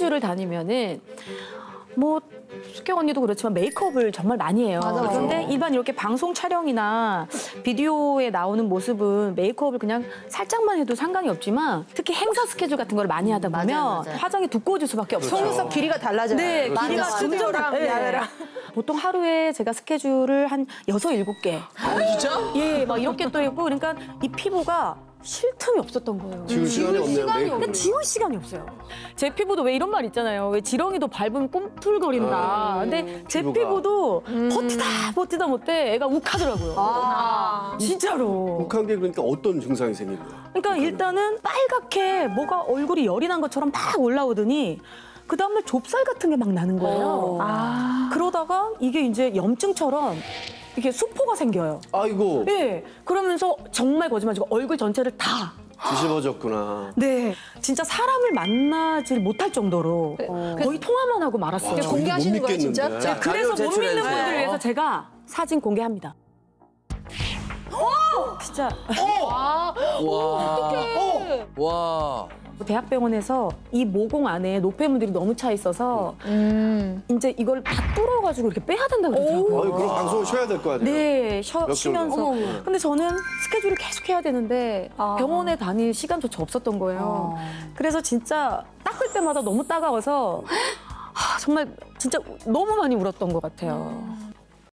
스케줄을 다니면은 뭐 숙경 언니도 그렇지만 메이크업을 정말 많이 해요. 맞아. 그런데 일반 이렇게 방송 촬영이나 비디오에 나오는 모습은 메이크업을 그냥 살짝만 해도 상관이 없지만 특히 행사 스케줄 같은 걸 많이 하다 보면 맞아요. 화장이 두꺼워질 수밖에 없어요. 속눈썹 길이가 달라져요. 네, 맞아. 길이가 스튜디오랑 점점 야외랑. 보통 하루에 제가 스케줄을 한 6, 7개. 진짜? 예, 막 이렇게 또 있고 그러니까 이 피부가 쉴 틈이 없었던 거예요. 지울 시간이 없네요. 그러니까 지울 시간이 없어요. 제 피부도 왜 이런 말 있잖아요. 왜 지렁이도 밟으면 꿈틀거린다. 근데 제 피부도 버티다 못해 애가 욱하더라고요. 진짜로. 욱한 게 그러니까 어떤 증상이 생긴 거야? 그러니까 일단은 빨갛게 뭐가 얼굴이 열이 난 것처럼 막 올라오더니 그 다음날 좁쌀 같은 게 막 나는 거예요. 그러다가 이게 이제 염증처럼 이렇게 수포가 생겨요. 아이고, 예. 그러면서 정말 거짓말이고 얼굴 전체를 다. 뒤집어졌구나. 네. 진짜 사람을 만나질 못할 정도로 거의 통화만 하고 말았어요. 와, 공개하시는 못 거예요, 진짜? 믿겠는데. 자, 그래서 자료 못 믿는 제출해주세요. 분들을 위해서 제가 사진 공개합니다. 진짜 와. 와. 대학병원에서 이 모공 안에 노폐물들이 너무 차 있어서 이제 이걸 다 뚫어가지고 이렇게 빼야 된다고 그러더라고요. 아유, 그럼 방송을 쉬어야 될 거 아니에요? 네, 몇 쉬면서. 개월? 근데 저는 스케줄을 계속 해야 되는데 병원에 다닐 시간조차 없었던 거예요. 그래서 진짜 닦을 때마다 너무 따가워서 정말 진짜 너무 많이 울었던 것 같아요.